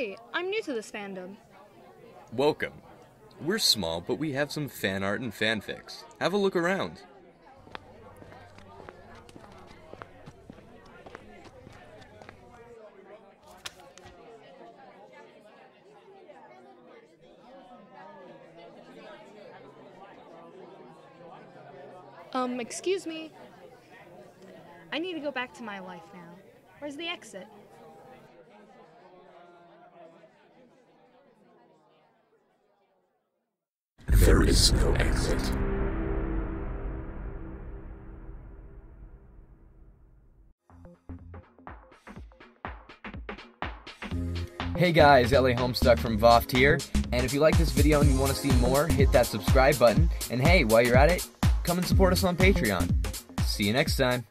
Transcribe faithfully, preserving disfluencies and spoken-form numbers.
Hey, I'm new to this fandom. Welcome. We're small, but we have some fan art and fanfics. Have a look around. Um, excuse me. I need to go back to my life now. Where's the exit? There is no exit. Hey guys, L A Homestuck from V O F T here, and if you like this video and you want to see more, hit that subscribe button, and hey, while you're at it, come and support us on Patreon. See you next time.